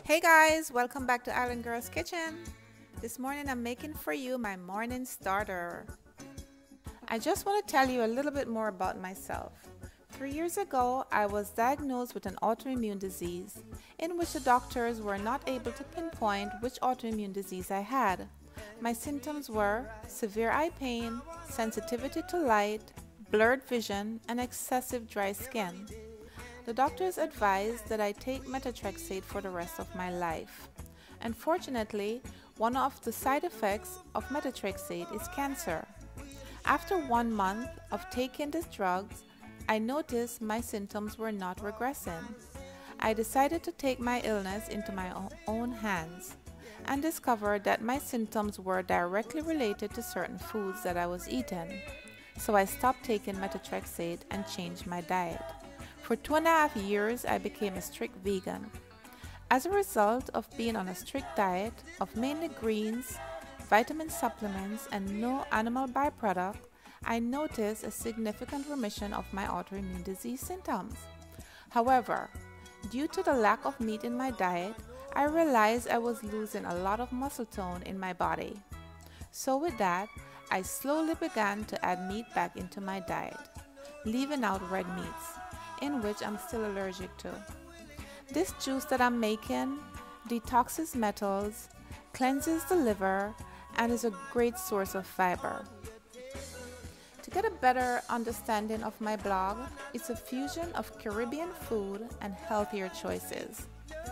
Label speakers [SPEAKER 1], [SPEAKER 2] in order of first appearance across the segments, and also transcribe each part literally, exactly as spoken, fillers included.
[SPEAKER 1] Hey guys, welcome back to Island Girls Kitchen. This morning I'm making for you my morning starter. I just want to tell you a little bit more about myself. Three years ago, I was diagnosed with an autoimmune disease in which the doctors were not able to pinpoint which autoimmune disease I had. My symptoms were severe eye pain, sensitivity to light, blurred vision, and excessive dry skin. The doctors advised that I take methotrexate for the rest of my life. Unfortunately, one of the side effects of methotrexate is cancer. After one month of taking these drugs, I noticed my symptoms were not regressing. I decided to take my illness into my own hands and discovered that my symptoms were directly related to certain foods that I was eating. So I stopped taking methotrexate and changed my diet. For two and a half years, I became a strict vegan. As a result of being on a strict diet of mainly greens, vitamin supplements, and no animal byproduct, I noticed a significant remission of my autoimmune disease symptoms. However, due to the lack of meat in my diet, I realized I was losing a lot of muscle tone in my body. So with that, I slowly began to add meat back into my diet, leaving out red meats, in which I'm still allergic to. This juice that I'm making detoxes metals, cleanses the liver, and is a great source of fiber. To get a better understanding of my blog, it's a fusion of Caribbean food and healthier choices.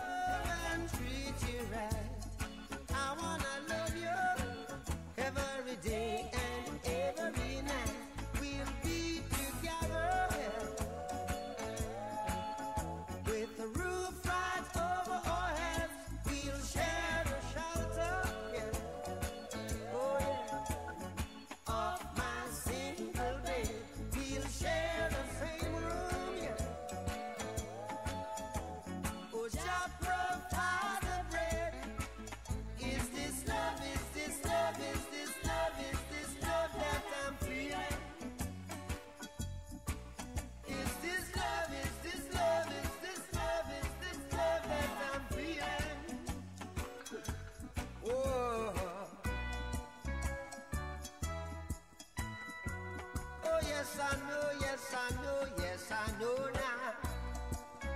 [SPEAKER 2] Yes, I know, yes, I know, yes, I know now.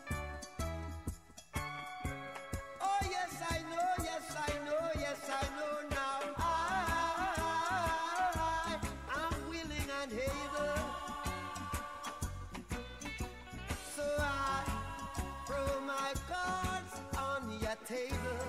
[SPEAKER 2] Oh, yes, I know, yes, I know, yes, I know now. I, I'm willing and able. So I throw my cards on your table.